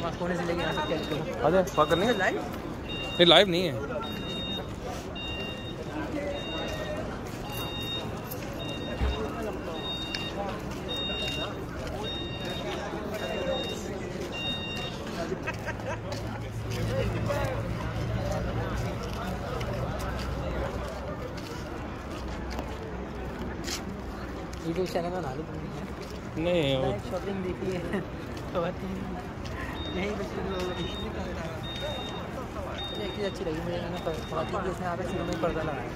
कोने से लेके आ सकते हैं। अरे पक करनी है लाइव? नहीं लाइव नहीं है। यूट्यूब चैनल बना लो। नहीं शॉपिंग देखी है तो यही कुछ एक चीज़ अच्छी लगी मुझे, मैंने बहुत ही इसमें आकर शुरू में पर्दा लगाया।